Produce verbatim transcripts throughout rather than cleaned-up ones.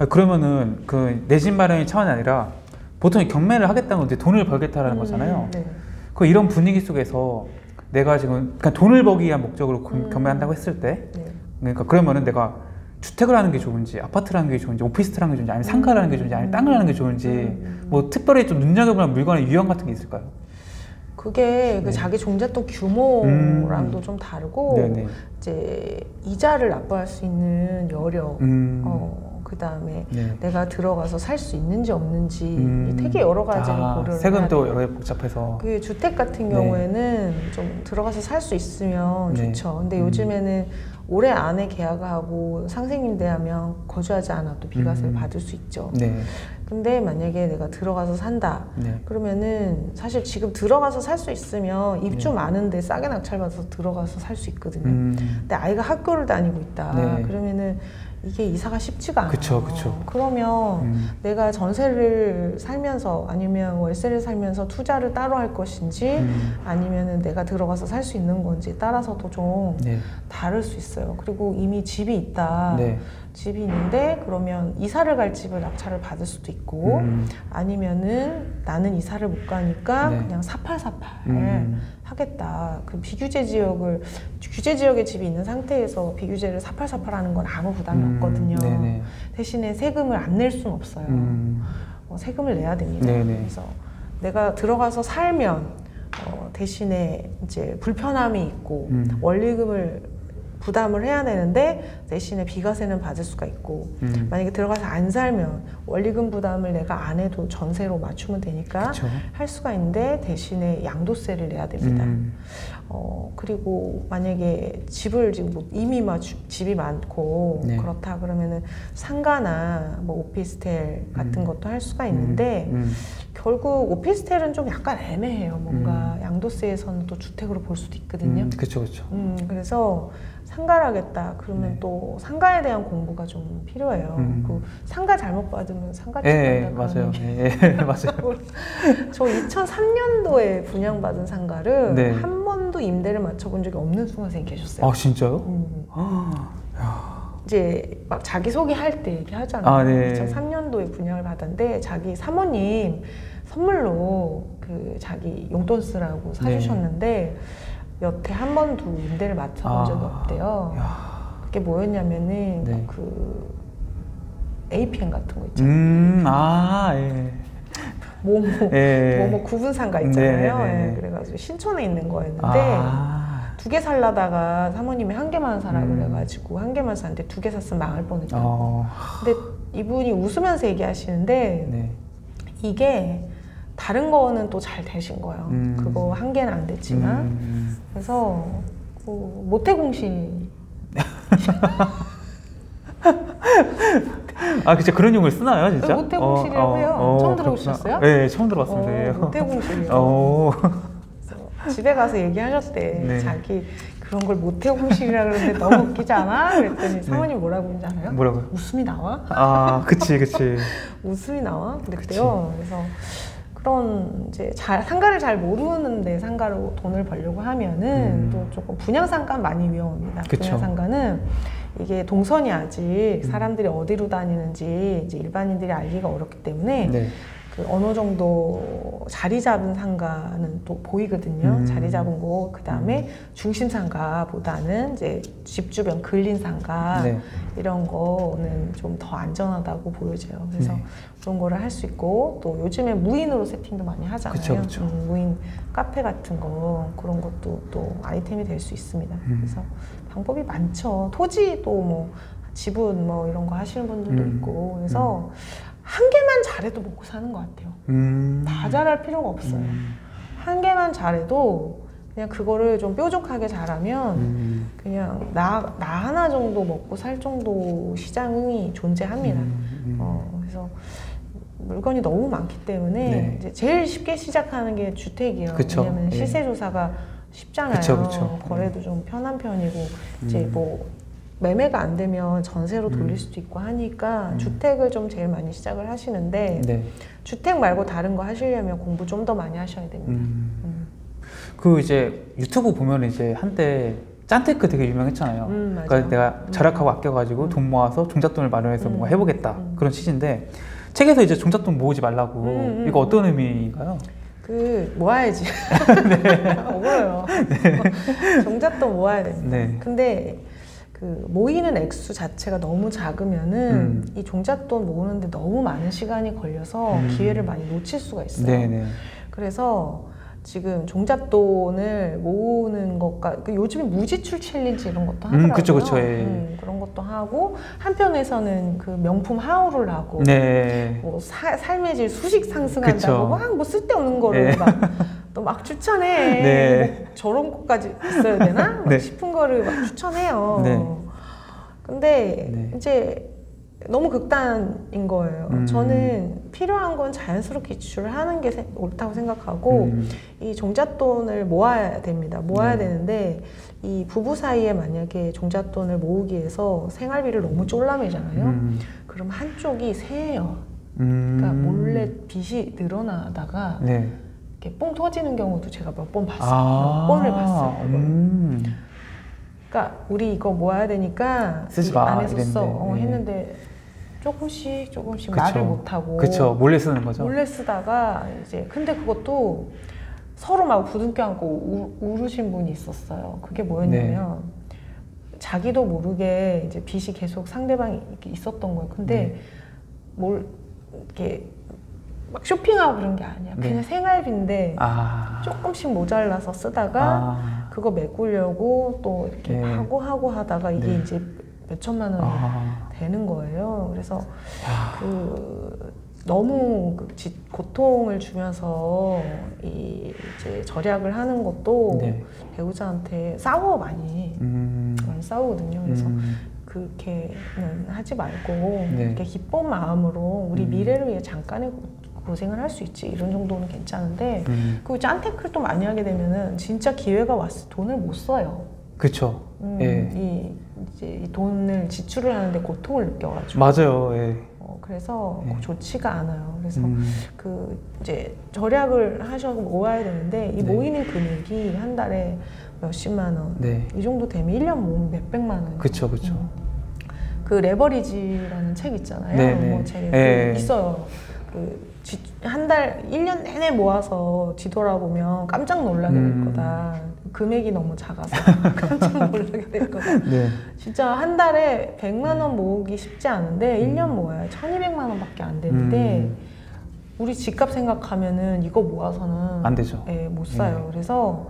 그러면은 그 내 집 마련이 차원이 아니라 보통 경매를 하겠다는 건데 돈을 벌겠다라는 음, 거잖아요. 네. 그 이런 분위기 속에서 내가 지금 그냥 돈을 벌기 위한 목적으로 음. 경매한다고 했을 때, 네. 그러니까 그러면은 내가 주택을 하는 게 좋은지, 아파트를 하는 게 좋은지, 오피스텔 하는 게 좋은지, 아니면 상가를 하는 게 좋은지, 아니면 땅을 하는 게 좋은지, 음. 뭐 특별히 좀 눈여겨보는 물건의 유형 같은 게 있을까요? 그게 그 네. 자기 종잣돈 규모랑도 음. 좀 다르고, 네네. 이제 이자를 납부할 수 있는 여력, 음. 어, 그 다음에 네. 내가 들어가서 살 수 있는지 없는지, 음. 되게 여러 가지를 아, 고려를 해야 세금도 돼요. 여러 개 복잡해서. 그 주택 같은 네. 경우에는 좀 들어가서 살 수 있으면 네. 좋죠. 근데 음. 요즘에는 올해 안에 계약하고 상생임대하면 거주하지 않아도 비과세를 음. 받을 수 있죠. 네. 근데 만약에 내가 들어가서 산다, 네. 그러면은 사실 지금 들어가서 살 수 있으면 입주 네. 많은데 싸게 낙찰받아서 들어가서 살 수 있거든요. 음. 근데 아이가 학교를 다니고 있다, 네. 그러면은 이게 이사가 쉽지가 않아요. 그쵸, 그쵸. 그러면 음. 내가 전세를 살면서 아니면 월세를 살면서 투자를 따로 할 것인지, 음. 아니면은 내가 들어가서 살 수 있는 건지 따라서도 좀 네. 다를 수 있어요. 그리고 이미 집이 있다. 네. 집이 있는데 그러면 이사를 갈 집을 낙찰을 받을 수도 있고, 음. 아니면은 나는 이사를 못 가니까 네. 그냥 사팔사팔 음. 하겠다. 그 비규제 지역을, 규제 지역에 집이 있는 상태에서 비규제를 사팔사팔 하는 건 아무 부담이 음. 없거든요. 네네. 대신에 세금을 안 낼 수는 없어요. 음. 어, 세금을 내야 됩니다. 네네. 그래서 내가 들어가서 살면 어, 대신에 이제 불편함이 있고 음. 원리금을 부담을 해야 되는데 대신에 비과세는 받을 수가 있고, 음. 만약에 들어가서 안 살면 원리금 부담을 내가 안 해도 전세로 맞추면 되니까 그쵸. 할 수가 있는데 대신에 양도세를 내야 됩니다. 음. 어, 그리고 만약에 집을 지금 뭐 이미 막 주- 집이 많고 네. 그렇다 그러면은 상가나 뭐 오피스텔 같은 음. 것도 할 수가 있는데, 음. 결국 오피스텔은 좀 약간 애매해요. 뭔가 음. 양도세에서는 또 주택으로 볼 수도 있거든요. 음. 그쵸, 그쵸. 음, 그래서 상가를 하겠다 그러면 네. 또 상가에 대한 공부가 좀 필요해요. 음. 그 상가 잘못 받으면 상가집 예, 간다 맞아요. 그러는 예, 예, 맞아요. 저 이천삼 년도에 분양받은 상가를 네. 한 번도 임대를 맞춰본 적이 없는 수강생이 계셨어요. 아, 진짜요? 음. 아, 야. 이제 막 자기소개할 때 얘기하잖아요. 아, 네. 이천삼 년도에 분양을 받았는데 자기 사모님 선물로 그 자기 용돈 쓰라고 사주셨는데 여태 한 번도 임대를 맞춰본 아, 적이 없대요. 야. 그게 뭐였냐면은 네. 그 에이피엠 같은 거 있잖아요. 음, 아, 예. 뭐뭐 예. 뭐뭐 구분상가 있잖아요. 네네네. 예, 그래가지고 신촌에 있는 거였는데 아. 두 개 살라다가 사모님이 한 개만 사라 음. 그래가지고 한 개만 샀는데 두 개 샀으면 망할 뻔했다. 어. 근데 이분이 웃으면서 얘기하시는데 네. 이게 다른 거는 또 잘 되신 거예요. 음. 그거 한 개는 안 됐지만. 음. 그래서 그 모태공시. 아, 그쵸. 그런 용어를 쓰나요, 진짜? 모태공실이라고 해요. 처음 들어보셨어요? 네, 처음 들어봤습니다. 예. 어, 모태공실이요. 어. 그래서 집에 가서 얘기하셨대. 네. 자기 그런 걸 모태공실이라 그러는데 너무 웃기지 않아? 그랬더니 사모님 뭐라고 그러는지 알아요? 뭐라고요? 웃음이 나와? 아, 그치, 그치. 웃음이 나와? 그랬대요. 그래서 그런 이제 잘 상가를 잘 모르는데 상가로 돈을 벌려고 하면은 음. 또 조금 분양 상가 많이 위험합니다. 그쵸. 분양 상가는 이게 동선이 아직 사람들이 어디로 다니는지 이제 일반인들이 알기가 어렵기 때문에 네. 그 어느 정도 자리 잡은 상가는 또 보이거든요. 음. 자리 잡은 거, 그 다음에 중심 상가보다는 이제 집 주변 근린 상가 네. 이런 거는 좀 더 안전하다고 보여져요. 그래서 네. 그런 거를 할 수 있고, 또 요즘에 무인으로 세팅도 많이 하잖아요. 그쵸, 그쵸. 음, 무인 카페 같은 거, 그런 것도 또 아이템이 될 수 있습니다. 음. 그래서 방법이 많죠. 토지도 뭐 지분 뭐 이런 거 하시는 분들도 음. 있고, 그래서 한 개만 잘해도 먹고 사는 것 같아요. 음. 다 잘할 필요가 없어요. 음. 한 개만 잘해도 그냥 그거를 좀 뾰족하게 잘하면 음. 그냥 나, 나 하나 정도 먹고 살 정도 시장이 존재합니다. 음. 어, 그래서 물건이 너무 많기 때문에 네. 이제 제일 쉽게 시작하는 게 주택이에요. 그쵸. 왜냐면 예. 시세 조사가 쉽잖아요. 그쵸, 그쵸. 거래도 좀 편한 편이고 이제 음. 뭐 매매가 안 되면 전세로 돌릴 음. 수도 있고 하니까 음. 주택을 좀 제일 많이 시작을 하시는데 네. 주택 말고 다른 거 하시려면 공부 좀 더 많이 하셔야 됩니다. 음. 음. 그 이제 유튜브 보면 이제 한때 짠테크 되게 유명했잖아요. 음, 맞아요. 그러니까 내가 음. 절약하고 아껴가지고 음. 돈 모아서 종잣돈을 마련해서 음. 뭔가 해보겠다 음. 그런 취지인데 책에서 이제 종잣돈 모으지 말라고 음, 음, 이거 어떤 음. 의미인가요? 그 모아야지. 네. 억울해요. 네. 종잣돈 모아야 됩니다. 네. 근데 그 모이는 액수 자체가 너무 작으면은 음. 이 종잣돈 모으는데 너무 많은 시간이 걸려서 음. 기회를 많이 놓칠 수가 있어요. 네네. 그래서 지금 종잣돈을 모으는 것과 그 요즘에 무지출 챌린지 이런 것도 하더라고요. 음, 그쵸, 그쵸, 예. 음, 그런 것도 하고 한편에서는 그 명품 하울을 하고 네. 뭐 사, 삶의 질 수식 상승한다고 그쵸. 막 뭐 쓸데없는 거를 네. 막 또 막 추천해. 네. 뭐 저런 것까지 있어야 되나? 막 네. 싶은 거를 막 추천해요. 네. 근데 네. 이제 너무 극단인 거예요. 음. 저는 필요한 건 자연스럽게 지출을 하는 게 세- 옳다고 생각하고 음. 이 종잣돈을 모아야 됩니다. 모아야 네. 되는데 이 부부 사이에 만약에 종잣돈을 모으기 위해서 생활비를 너무 쫄라매잖아요. 음. 그럼 한쪽이 세요. 음. 그러니까 몰래 빚이 늘어나다가 네. 이렇게 뽕 터지는 경우도 제가 몇 번 봤어요. 아. 몇 번을 봤어요. 그걸. 음. 그러니까 우리 이거 모아야 되니까 쓰지 이 마, 안에서 써 이랬는데. 어, 네. 했는데 조금씩 조금씩 그쵸. 말을 못하고 그쵸. 몰래 쓰는 거죠. 몰래 쓰다가 이제 근데 그것도 서로 막 부둥켜 안고 우, 울으신 분이 있었어요. 그게 뭐였냐면 네. 자기도 모르게 이제 빚이 계속 상대방이 이렇게 있었던 거예요. 근데 네. 뭘 이렇게 막 쇼핑하고 그런 게 아니야. 네. 그냥 생활비인데 아. 조금씩 모자라서 쓰다가 아. 그거 메꾸려고 또 이렇게 네. 하고 하고 하다가 이게 네. 이제 몇 천만 원이 아. 되는 거예요. 그래서 야. 그 너무 그 지, 고통을 주면서 이 이제 절약을 하는 것도 네. 배우자한테 싸워 많이 음. 많이 싸우거든요. 그래서 음. 그렇게는 하지 말고 네. 이렇게 기쁜 마음으로 우리 음. 미래를 위해 잠깐의 고- 고생을 할 수 있지 이런 정도는 괜찮은데 음. 그 짠테크를 또 많이 하게 되면은 진짜 기회가 왔을 때 돈을 못 써요. 그쵸. 음, 예. 이 이제 이 돈을 지출을 하는데 고통을 느껴가지고 맞아요. 예. 어, 그래서 예. 좋지가 않아요. 그래서 음. 그 이제 절약을 하셔서 모아야 되는데 이 네. 모이는 금액이 한 달에 몇십만 원, 네. 이 정도 되면 일 년 모으면 몇백만 원. 그쵸, 그쵸. 음. 그 레버리지라는 책 있잖아요. 네, 네. 뭐 책에 네. 그 있어요. 그 한 달, 일 년 내내 모아서 뒤돌아보면 깜짝 놀라게 될 음. 거다. 금액이 너무 작아서 깜짝 놀라게 될 거다. 네. 진짜 한 달에 백만 원 모으기 쉽지 않은데 일 년 모아야 천이백만 원밖에 안 되는데 음. 우리 집값 생각하면은 이거 모아서는 안 되죠. 예, 못 사요. 네. 그래서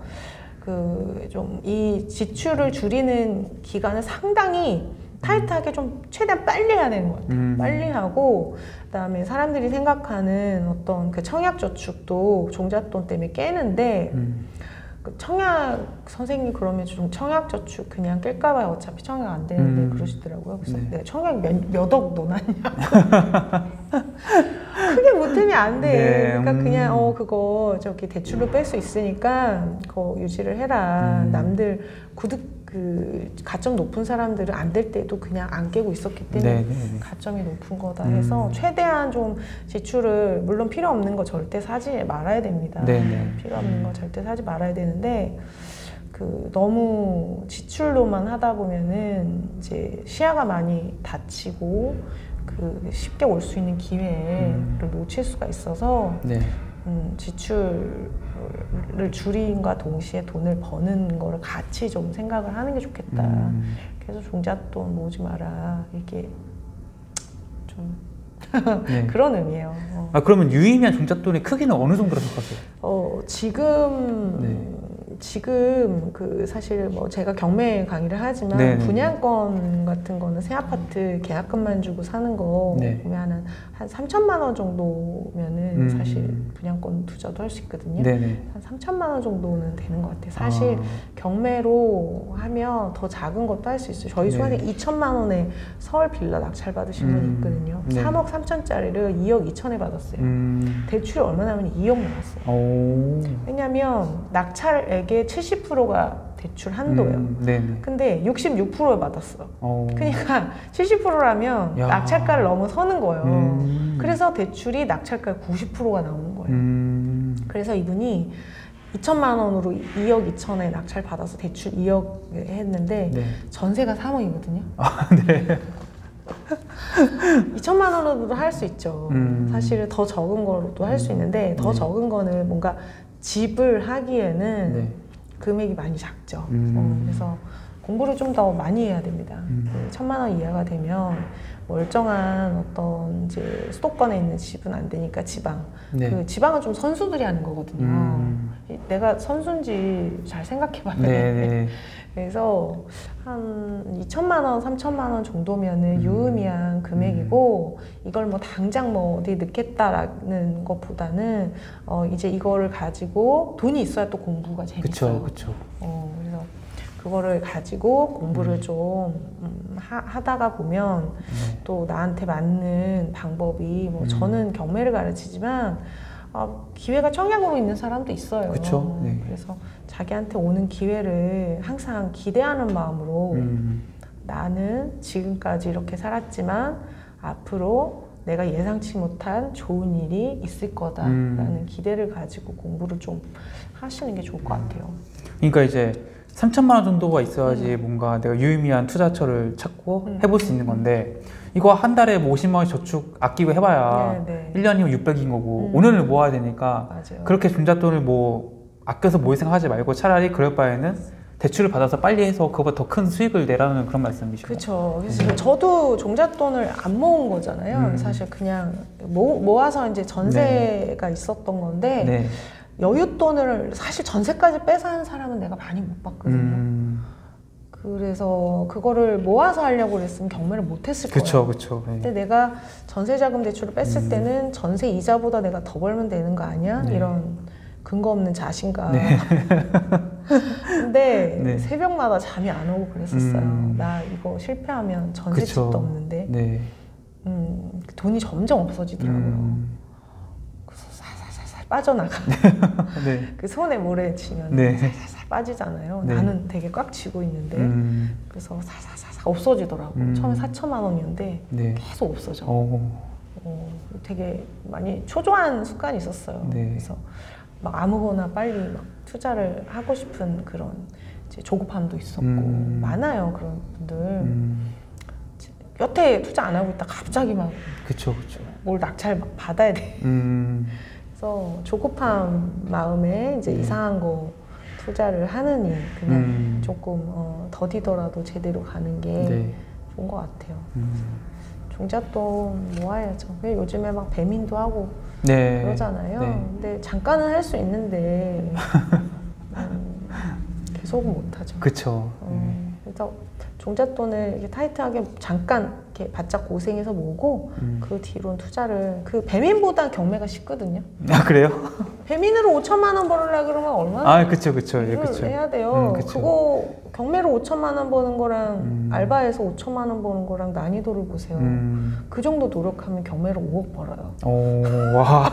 그 좀 이 지출을 줄이는 기간을 상당히 타이트하게 좀 최대한 빨리 해야 되는 것 같아요. 음. 빨리 하고 그다음에 사람들이 생각하는 어떤 그 청약 저축도 종잣돈 때문에 깨는데 음. 그 청약 선생님 그러면 좀 청약 저축 그냥 깰까 봐요. 어차피 청약 안 되는데 음. 그러시더라고요. 그래서 네. 내가 청약 몇억 넣어놨냐고. 크게 못하면 안 돼. 네, 그러니까 음. 그냥 어 그거 저기 대출로 뺄 수 있으니까 그거 유지를 해라. 음. 남들 구득 그 가점 높은 사람들은 안 될 때도 그냥 안 깨고 있었기 때문에 네, 네, 네. 가점이 높은 거다 해서 음. 최대한 좀 지출을 물론 필요 없는 거 절대 사지 말아야 됩니다. 네, 네. 필요 없는 음. 거 절대 사지 말아야 되는데 그 너무 지출로만 하다 보면은 이제 시야가 많이 닫히고 그 쉽게 올 수 있는 기회를 음. 놓칠 수가 있어서 네. 음, 지출을 줄임과 동시에 돈을 버는 거를 같이 좀 생각을 하는 게 좋겠다. 음. 그래서 종잣돈 모으지 마라. 이게 좀 네. 그런 의미예요. 어, 아, 그러면 유의미한 종잣돈의 크기는 어느 정도로 생각하세요? 어, 지금 네. 지금 그 사실 뭐 제가 경매 강의를 하지만 네, 네, 분양권 같은 거는 새 아파트 계약금만 주고 사는 거 네. 보면 한, 한 삼천만 원 정도면은 음. 사실 분양권 투자도 할 수 있거든요. 네네. 한 삼천만 원 정도는 되는 것 같아요. 사실 아. 경매로 하면 더 작은 것도 할 수 있어요. 저희 네. 수원에 이천만 원에 서울 빌라 낙찰 받으신 분이 음. 있거든요. 네. 삼억 삼천짜리를 이억 이천에 받았어요. 음. 대출이 얼마 나면 이억 나왔어요. 오. 왜냐면 낙찰액의 칠십 퍼센트가 대출 한도예요. 음. 네네. 근데 육십육 퍼센트를 받았어. 오. 그러니까 칠십 퍼센트라면 야. 낙찰가를 넘어서는 거예요. 음. 그래서 대출이 낙찰가 구십 퍼센트가 나오는 거예요. 음. 그래서 이분이 이천만 원으로 이억 이천에 낙찰 받아서 대출 이억 했는데 네. 전세가 삼억이거든요. 아, 네. 이천만 원으로도 할 수 있죠. 음. 사실은 더 적은 거로도 할 수 있는데 더 네. 적은 거는 뭔가 집을 하기에는 네. 금액이 많이 작죠. 음. 어, 그래서 공부를 좀 더 많이 해야 됩니다. 음. 그 천만 원 이하가 되면 멀쩡한 어떤 이제 수도권에 있는 집은 안 되니까 지방. 네. 그 지방은 좀 선수들이 하는 거거든요. 음. 내가 선수인지 잘 생각해봐야 돼. 네, 네. 그래서 한 이천만 원, 삼천만 원 정도면은 음. 유의미한 금액이고 이걸 뭐 당장 뭐 어디 넣겠다라는 것보다는 어 이제 이거를 가지고 돈이 있어야 또 공부가 재밌어요. 그쵸, 그쵸. 어 그래서 그거를 가지고 공부를 음. 좀 음, 하, 하다가 보면 네. 또 나한테 맞는 방법이 뭐 음. 저는 경매를 가르치지만 어, 기회가 청약으로 있는 사람도 있어요. 그쵸, 네. 그래서 자기한테 오는 기회를 항상 기대하는 마음으로 음. 나는 지금까지 이렇게 살았지만 앞으로 내가 예상치 못한 좋은 일이 있을 거다라는 음. 기대를 가지고 공부를 좀 하시는 게 좋을 것 같아요. 그러니까 이제 삼천만 원 정도가 있어야지 음. 뭔가 내가 유의미한 투자처를 찾고 음. 해볼 수 있는 건데 이거 한 달에 뭐 오십만 원 저축 아끼고 해봐야 네, 네. 일 년이면 육백인 거고 음. 오 년을 모아야 되니까 맞아요. 그렇게 종잣돈을 뭐 아껴서 모을 생각하지 말고 차라리 그럴 바에는 대출을 받아서 빨리 해서 그거보다 더 큰 수익을 내라는 그런 말씀이시죠? 그렇죠. 그래서 음. 저도 종잣돈을 안 모은 거잖아요. 음. 사실 그냥 모, 모아서 이제 전세가 네. 있었던 건데 네. 여윳돈을 사실 전세까지 빼서 하는 사람은 내가 많이 못 봤거든요. 음. 그래서 그거를 모아서 하려고 그랬으면 경매를 못 했을 거예요. 그쵸, 그쵸. 네. 근데 내가 전세자금 대출을 뺐을 음. 때는 전세 이자보다 내가 더 벌면 되는 거 아니야? 네. 이런 근거 없는 자신감. 네. 근데 네. 새벽마다 잠이 안 오고 그랬었어요. 음. 나 이거 실패하면 전세집도 그쵸. 없는데 네. 음, 돈이 점점 없어지더라고요. 음. 그래서 살살살살 빠져나가. 네. 그 손에 모래 치면 네. 살살살 빠지잖아요. 네. 나는 되게 꽉 쥐고 있는데 음. 그래서 살살살살 없어지더라고. 음. 처음에 사천만 원이었는데 네. 계속 없어져. 어, 되게 많이 초조한 습관이 있었어요. 네. 그래서 막 아무거나 빨리 막 투자를 하고 싶은 그런 이제 조급함도 있었고 음. 많아요 그런 분들. 음. 여태 투자 안 하고 있다 갑자기 막 그쵸 그쵸 뭘 낙찰 막 받아야 돼. 음. 그래서 조급한 마음에 이제 네. 이상한 거 투자를 하느니 그냥 음. 조금 어, 더디더라도 제대로 가는 게 네. 좋은 것 같아요. 음. 종잣돈 모아야죠. 왜 요즘에 막 배민도 하고 네. 그러잖아요. 네. 근데 잠깐은 할 수 있는데 음, 계속은 못하죠. 그렇죠. 어, 그래서 종잣돈을 이렇게 타이트하게 잠깐 이렇게 바짝 고생해서 모으고 음. 그 뒤로는 투자를 그 배민보다 경매가 쉽거든요. 아 그래요? 배민으로 오천만 원 벌으려 그러면 얼마나? 아 그렇죠 그렇죠. 예, 그쵸. 해야 돼요. 음, 그쵸. 그거 경매로 오천만 원 버는 거랑 음. 알바에서 오천만 원 버는 거랑 난이도를 보세요. 음. 그 정도 노력하면 경매로 오억 벌어요. 오 와.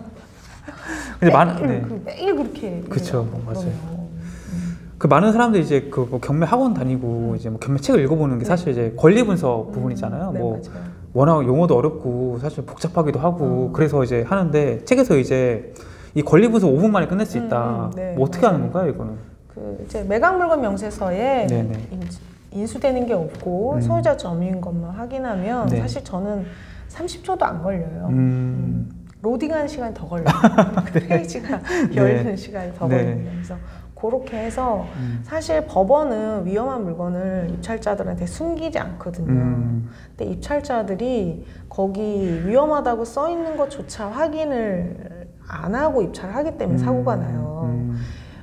근데 많은 네. 그 매일 그렇게. 그렇죠 맞아요. 그 많은 사람들이 이제 그 뭐 경매 학원 다니고 음. 이제 뭐 경매 책을 읽어보는 게 사실 네. 이제 권리 분석 음. 부분이잖아요. 네, 뭐 맞아요. 워낙 용어도 어렵고 사실 복잡하기도 하고 음. 그래서 이제 하는데 책에서 이제 이 권리 분석 오 분 만에 끝낼 수 있다. 음, 네, 뭐 어떻게 맞아요. 하는 건가요, 이거는? 그 이제 매각 물건 명세서에 인수되는 게 없고 음. 소유자 점유인 것만 확인하면 네. 사실 저는 삼십 초도 안 걸려요. 음. 음. 로딩하는 시간이 더 걸려요. 네. 페이지가 열리는 네. 시간이 더 네. 걸려요. 그래서 그렇게 해서 음. 사실 법원은 위험한 물건을 입찰자들한테 숨기지 않거든요. 음. 근데 입찰자들이 거기 위험하다고 써 있는 것조차 확인을 안 하고 입찰을 하기 때문에 음. 사고가 나요. 음.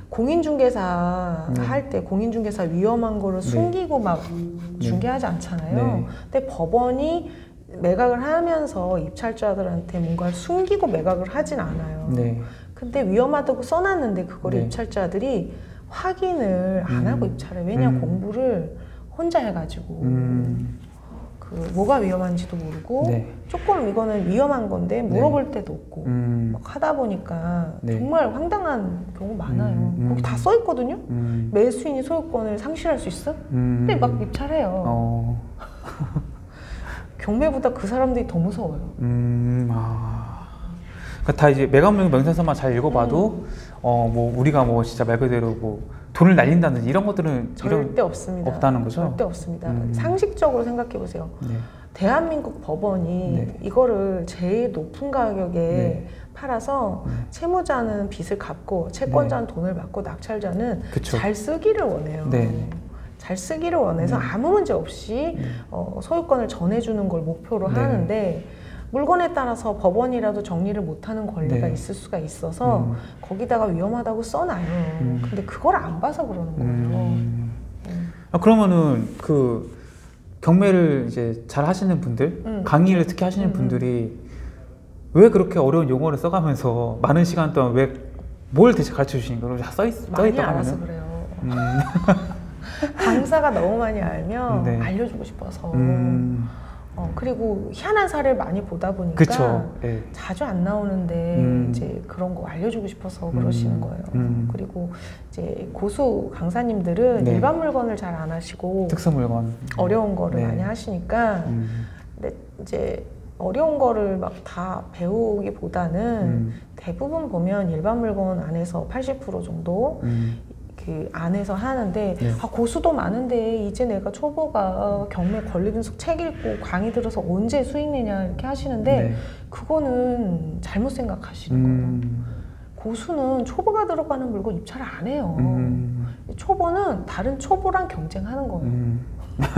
공인중개사 음. 할 때 공인중개사 위험한 거를 네. 숨기고 막 중개하지 않잖아요. 네. 근데 법원이 매각을 하면서 입찰자들한테 뭔가를 숨기고 매각을 하진 않아요. 네. 근데 위험하다고 써놨는데 그걸 네. 입찰자들이 확인을 안 음. 하고 입찰해. 왜냐 음. 공부를 혼자 해가지고 음. 그 뭐가 위험한지도 모르고 네. 조금 이거는 위험한 건데 물어볼 네. 때도 없고 음. 막 하다 보니까 네. 정말 황당한 경우 많아요. 음. 거기 다 써있거든요. 음. 매수인이 소유권을 상실할 수 있어? 음. 근데 막 입찰해요. 어. 경매보다 그 사람들이 더 무서워요. 음. 아. 그러니까 다 이제 매각물건 명세서만 잘 읽어봐도 음. 어 뭐 우리가 뭐 진짜 말 그대로 뭐 돈을 날린다든지 이런 것들은 절대 이런 없습니다. 없다는 거죠? 절대 없습니다. 음. 상식적으로 생각해 보세요. 네. 대한민국 법원이 네. 이거를 제일 높은 가격에 네. 팔아서 네. 채무자는 빚을 갚고 채권자는 네. 돈을 받고 낙찰자는 그쵸. 잘 쓰기를 원해요. 네. 잘 쓰기를 원해서 네. 아무 문제 없이 네. 어, 소유권을 전해주는 걸 목표로 네. 하는데 물건에 따라서 법원이라도 정리를 못하는 권리가 네. 있을 수가 있어서 음. 거기다가 위험하다고 써놔요. 음. 근데 그걸 안 봐서 그러는 거예요. 음. 음. 아, 그러면은 그 경매를 이제 잘 하시는 분들, 음. 강의를 특히 하시는 음. 분들이 왜 그렇게 어려운 용어를 써가면서 많은 시간 동안 왜 뭘 대체 가르쳐 주시는 거예요? 다 써 있, 많이 써있다고 알아서 하면? 그래요. 음. 강사가 너무 많이 알면 네. 알려주고 싶어서. 음. 어, 그리고 희한한 사례를 많이 보다 보니까 그쵸. 네. 자주 안 나오는데 음. 이제 그런 거 알려주고 싶어서 그러시는 거예요. 음. 그리고 이제 고수 강사님들은 네. 일반 물건을 잘 안 하시고 특수 물건 어려운 거를 네. 많이 하시니까 음. 근데 이제 어려운 거를 막 다 배우기보다는 음. 대부분 보면 일반 물건 안에서 팔십 퍼센트 정도 음. 그 안에서 하는데 네. 아, 고수도 많은데 이제 내가 초보가 경매 권리분석 책 읽고 강의 들어서 언제 수익 내냐 이렇게 하시는데 네. 그거는 잘못 생각하시는 음. 거예요. 고수는 초보가 들어가는 물건 입찰을 안 해요. 음. 초보는 다른 초보랑 경쟁하는 거예요. 음.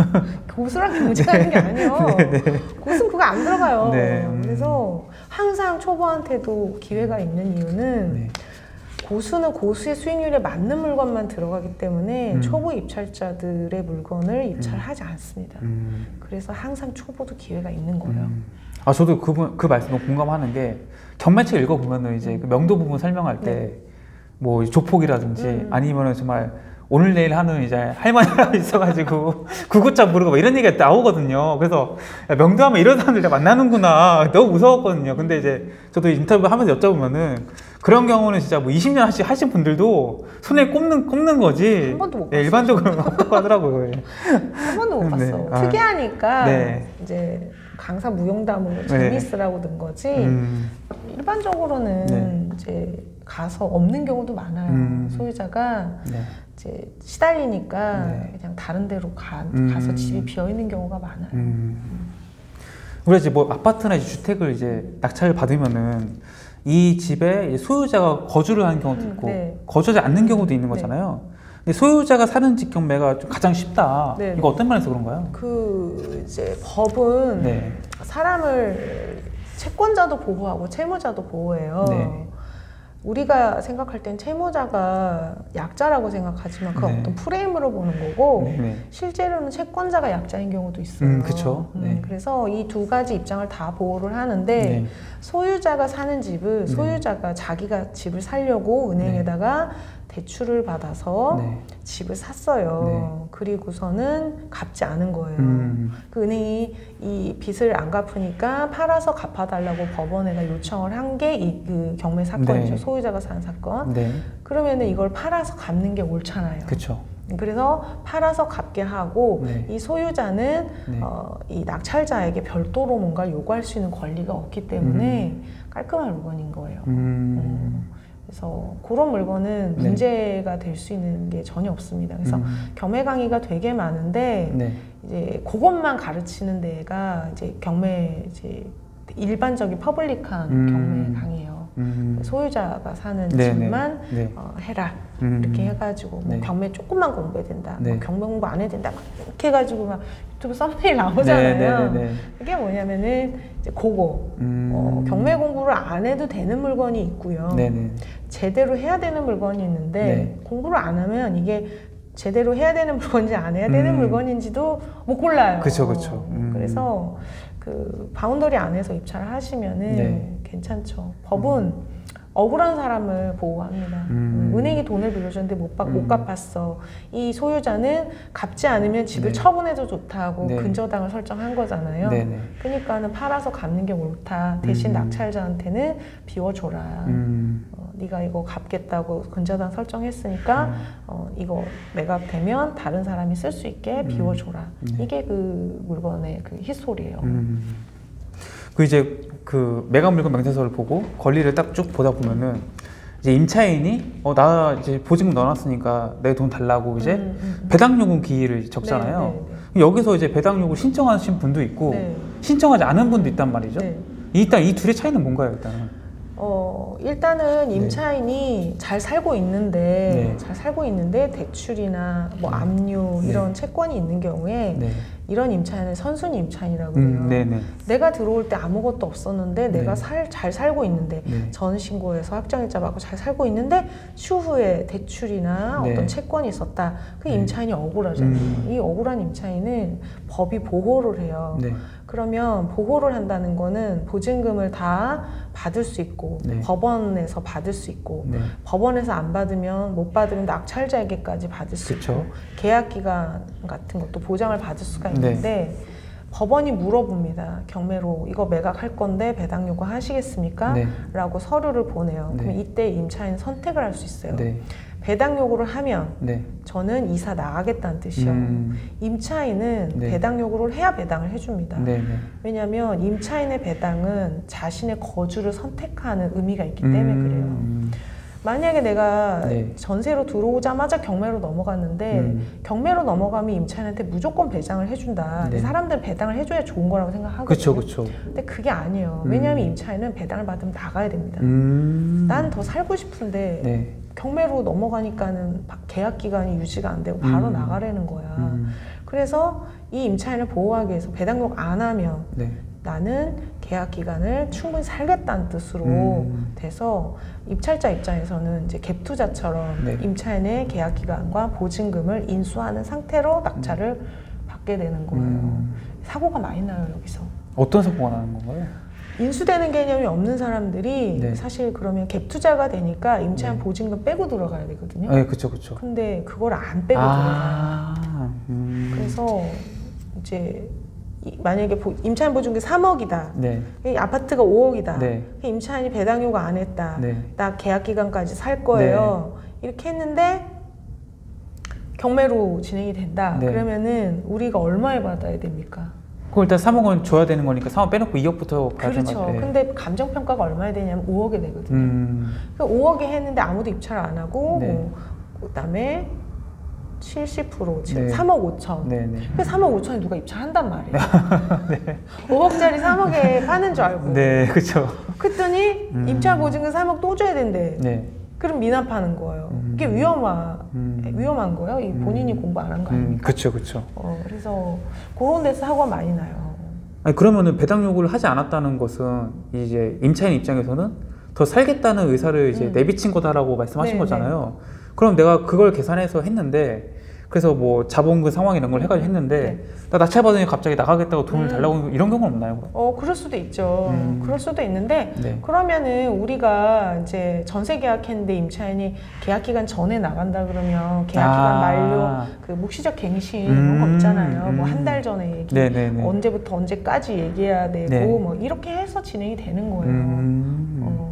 고수랑 경쟁하는 네. 게 아니에요. 네, 네. 고수는 그거 안 들어가요. 네. 음. 그래서 항상 초보한테도 기회가 있는 이유는 네. 고수는 고수의 수익률에 맞는 물건만 들어가기 때문에 음. 초보 입찰자들의 물건을 입찰하지 음. 않습니다. 음. 그래서 항상 초보도 기회가 있는 거예요. 음. 아 저도 그, 그 말씀에 공감하는 게 경매책 읽어보면은 이제 음. 그 명도 부분 설명할 때 뭐 네. 조폭이라든지 음. 아니면은 정말 오늘 내일 하는 이제 할머니가 있어가지고 구구자 부르고 뭐 이런 얘기가 나오거든요. 그래서 야, 명도하면 이런 사람들 만나는구나 너무 무서웠거든요. 근데 이제 저도 인터뷰 하면서 여쭤보면은 그런 경우는 진짜 뭐 이십 년 하시, 하신 분들도 손에 꼽는, 꼽는 거지. 한 번도 못 봤어요. 네, 일반적으로는 없다고 하더라고요. 한 번도 못 봤어. 네. 특이하니까 네. 이제 강사 무용담으로 재미있으라고 든 거지. 음. 일반적으로는 네. 이제 가서 없는 경우도 많아요. 음. 소유자가 네. 이제 시달리니까 네. 그냥 다른 데로 가, 음. 가서 집이 비어 있는 경우가 많아요. 음. 음. 우리가 이제 뭐 아파트나 이제 주택을 이제 낙찰을 받으면은 이 집에 소유자가 거주를 하는 경우도 있고 음, 네. 거주하지 않는 경우도 있는 거잖아요. 네. 근데 소유자가 사는 집 경매가 좀 가장 쉽다. 네. 이거 어떤 면에서 그런가요? 그 이제 법은 네. 사람을 채권자도 보호하고 채무자도 보호해요. 네. 우리가 생각할 땐 채무자가 약자라고 생각하지만 그건 네. 어떤 프레임으로 보는 거고 네. 실제로는 채권자가 약자인 경우도 있어요. 음, 그렇죠. 네. 음, 그래서 이 두 가지 입장을 다 보호를 하는데 네. 소유자가 사는 집을 소유자가 네. 자기가 집을 살려고 은행에다가 네. 대출을 받아서 네. 집을 샀어요. 네. 그리고서는 갚지 않은 거예요. 음. 그 은행이 이 빚을 안 갚으니까 팔아서 갚아달라고 법원에다 요청을 한 게 이 그 경매 사건이죠. 네. 소유자가 산 사건. 네. 그러면은 이걸 팔아서 갚는 게 옳잖아요. 그쵸. 그래서 팔아서 갚게 하고 네. 이 소유자는 네. 어, 이 낙찰자에게 별도로 뭔가 요구할 수 있는 권리가 없기 때문에 음. 깔끔한 물건인 거예요. 음. 음. 그래서 그런 물건은 네. 문제가 될 수 있는 게 전혀 없습니다. 그래서 음. 경매 강의가 되게 많은데 네. 이제 그것만 가르치는 데가 이제 경매 이제 일반적인 퍼블릭한 음. 경매 강의예요. 음. 소유자가 사는 네, 집만 네. 어, 해라 음. 이렇게 해가지고 뭐 네. 경매 조금만 공부해야 된다, 네. 뭐 경매 공부 안 해야 된다, 막 이렇게 해가지고 막 유튜브 썸네일 나오잖아요. 네, 네, 네. 그게 뭐냐면은 이제 그거 음. 어, 경매 공부를 안 해도 되는 물건이 있고요. 네, 네. 제대로 해야 되는 물건이 있는데 네. 공부를 안 하면 이게 제대로 해야 되는 물건인지 안 해야 되는 음. 물건인지도 못 골라요. 그렇죠, 그렇죠. 음. 그래서 그 바운더리 안에서 입찰을 하시면은 네. 괜찮죠. 법은 음. 억울한 사람을 보호합니다. 음. 은행이 돈을 빌려줬는데 못, 받, 음. 못 갚았어. 이 소유자는 갚지 않으면 집을 네. 처분해도 좋다고 네. 근저당을 설정한 거잖아요. 네네. 그러니까는 팔아서 갚는 게 옳다. 대신 음. 낙찰자한테는 비워줘라. 음. 어, 네가 이거 갚겠다고 근저당 설정했으니까 음. 어, 이거 매각되면 다른 사람이 쓸 수 있게 음. 비워줘라. 네. 이게 그 물건의 그 히스토리예요. 음. 그 이제 그 매각물건 명세서를 보고 권리를 딱 쭉 보다 보면은 이제 임차인이 어 나 이제 보증금 넣어놨으니까 내 돈 달라고 이제 음, 음, 음. 배당요금 기일을 적잖아요. 네, 네, 네. 여기서 이제 배당요금을 신청하신 분도 있고 네. 신청하지 않은 분도 있단 말이죠. 네. 일단 이 둘의 차이는 뭔가요, 일단은? 어, 일단은 임차인이 네. 잘 살고 있는데 네. 잘 살고 있는데 대출이나 뭐 네. 압류 이런 네. 채권이 있는 경우에 네. 이런 임차인은 선순위 임차인이라고 해요. 음, 네네. 내가 들어올 때 아무것도 없었는데 네. 내가 살, 잘 살고 있는데 네. 전신고에서 확정일자 받고 잘 살고 있는데 추후에 대출이나 네. 어떤 채권이 있었다. 그 네. 임차인이 억울하잖아요. 음. 이 억울한 임차인은 법이 보호를 해요. 네. 그러면 보호를 한다는 거는 보증금을 다 받을 수 있고 네. 법원에서 받을 수 있고 네. 법원에서 안 받으면 못 받으면 낙찰자에게까지 받을 수 그쵸. 있고 계약기간 같은 것도 보장을 받을 수가 있는데 네. 법원이 물어봅니다. 경매로 이거 매각할 건데 배당 요구 하시겠습니까? 네. 라고 서류를 보내요. 네. 그럼 이때 임차인 선택을 할 수 있어요. 네. 배당 요구를 하면 네. 저는 이사 나가겠다는 뜻이요. 음. 임차인은 네. 배당 요구를 해야 배당을 해줍니다. 네. 네. 왜냐하면 임차인의 배당은 자신의 거주를 선택하는 의미가 있기 때문에 음. 그래요. 만약에 내가 네. 전세로 들어오자마자 경매로 넘어갔는데 음. 경매로 넘어가면 임차인한테 무조건 배당을 해준다. 네. 사람들은 배당을 해줘야 좋은 거라고 생각하거든요. 그쵸, 그쵸. 근데 그게 아니에요. 음. 왜냐하면 임차인은 배당을 받으면 나가야 됩니다. 음. 난 더 살고 싶은데 네. 경매로 넘어가니까는 계약 기간이 유지가 안 되고 바로 음. 나가라는 거야. 음. 그래서 이 임차인을 보호하기 위해서 배당 요구 안 하면 네. 나는 계약 기간을 충분히 살겠다는 뜻으로 음. 돼서 입찰자 입장에서는 이제 갭 투자처럼 네. 임차인의 계약 기간과 보증금을 인수하는 상태로 낙찰을 받게 되는 거예요. 음. 사고가 많이 나요, 여기서. 어떤 사고가 나는 건가요? 인수되는 개념이 없는 사람들이 네. 사실 그러면 갭 투자가 되니까 임차인 네. 보증금 빼고 들어가야 되거든요. 네, 그쵸, 그쵸. 근데 그걸 안 빼고 아. 들어가요. 음. 그래서 이제 이- 만약에 보- 임차인 보증금이 삼억이다. 네. 이 아파트가 오억이다. 네. 임차인이 배당 요구 안 했다. 네. 나 계약 기간까지 살 거예요. 이렇게 했는데 경매로 진행이 된다. 네. 그러면은 우리가 얼마에 받아야 됩니까? 그럼 일단 삼억은 줘야 되는 거니까 삼억 빼놓고 이억부터 가야 되는 그렇죠. 것 같아요. 근데 감정평가가 얼마에 되냐면 오억에 되거든요. 음. 그러니까 오억에 했는데 아무도 입찰을 안 하고 네. 뭐 그다음에 칠십 퍼센트 지금 네. 삼억 오천. 네네. 그 삼억 오천에 누가 입찰한단 말이에요. 네. 오억짜리 삼억에 파는 줄 알고. 네, 그쵸. 그랬더니 음. 입찰 보증금 삼억 또 줘야 된대. 네. 그럼 미납하는 거예요. 음. 이게 위험하, 음. 위험한 거예요. 이 본인이 음. 공부 안 한 거 음, 아닙니까? 그쵸, 그쵸. 어, 그래서 그런 데서 사고가 많이 나요. 아니, 그러면은 배당 요구를 하지 않았다는 것은 이제 임차인 입장에서는 더 살겠다는 의사를 이제 음. 내비친 거다라고 말씀하신 네, 거잖아요. 그럼 내가 그걸 계산해서 했는데, 그래서 뭐 자본금 상황 이런 걸 해가지고 했는데, 네. 나 낙찰 받으니 갑자기 나가겠다고 돈을 음. 달라고 이런 경우는 없나요? 어, 그럴 수도 있죠. 음. 그럴 수도 있는데, 네. 그러면은 우리가 이제 전세 계약했는데 임차인이 계약 기간 전에 나간다 그러면 계약 기간 아. 만료, 그 묵시적 갱신 이런 거 음. 있잖아요. 뭐 음. 한 달 전에 얘기, 네네네. 언제부터 언제까지 얘기해야 되고, 네. 뭐 이렇게 해서 진행이 되는 거예요. 음. 어,